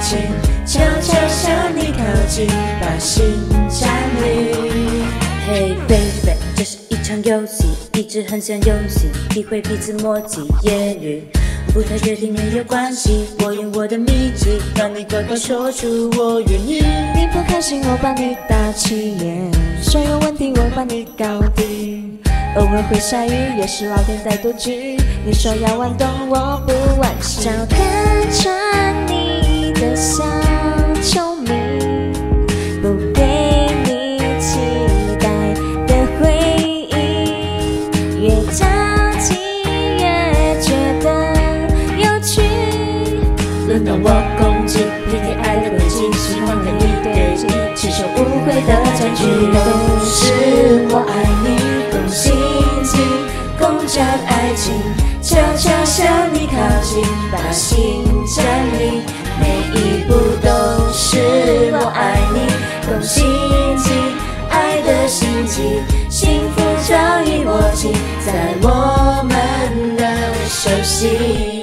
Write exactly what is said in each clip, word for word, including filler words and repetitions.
情，悄悄向你靠近，把心占领。 Hey baby， 这是一场游戏，一直很想用心体会彼此默契。言语不太确定没有关系，我用我的秘籍，让你乖乖说出我愿意。 你不开心，我帮你打气脸；谁有问题，我帮你搞定。偶尔会下雨，也是老天在赌局。你说要玩懂，我不玩心。 照看穿你的小聪明，不给你期待的回应，越着急越觉得有趣。 轮到我攻击，你给爱的轨迹，喜欢跟你对弈，接受误会的占据，都是我爱你。共心机，共占爱情，悄悄向你靠近，把心占领，每一步都是我爱你。共心机，爱的心机，幸福早已握紧在我们的手心。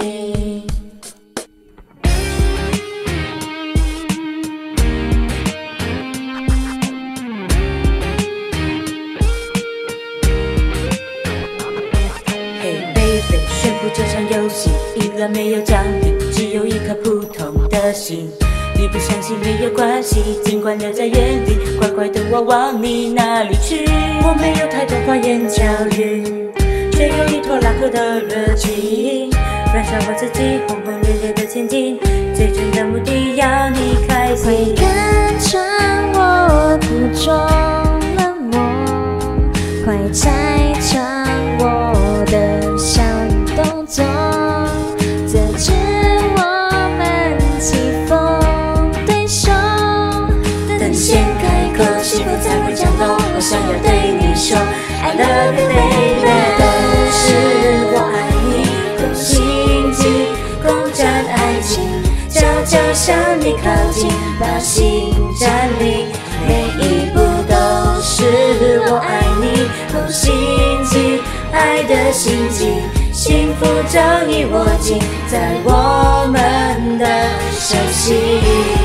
宣布这场游戏，依然没有奖品，只有一颗普通的心。你不相信没有关系，尽管留在原地，乖乖等我往你那里去。我没有太多花言巧语，却有一坨拉扣的热情，燃烧我自己，轰轰烈烈的前进，最终的目的要你开心。 会看穿我苦中冷漠，快拆穿我的小动作，责知我们棋逢对手。 等先开口，是否才会降落？我想要对你说 I love you baby， 都是我爱你。共心机，共占爱情，悄悄向你靠近，把心占领，每一步都是我爱你。共心机，爱的心机，幸福早已握紧在我们的手心。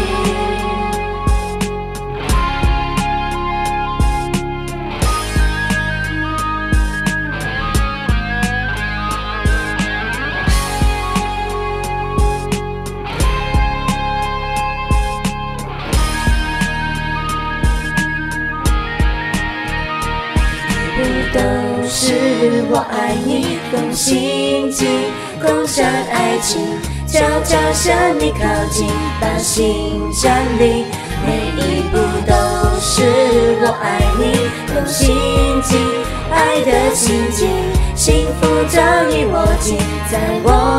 都是我爱你，共心机，共占爱情，悄悄向你靠近，把心占领，每一步都是我爱你。共心机，爱的心机，幸福早已握紧在我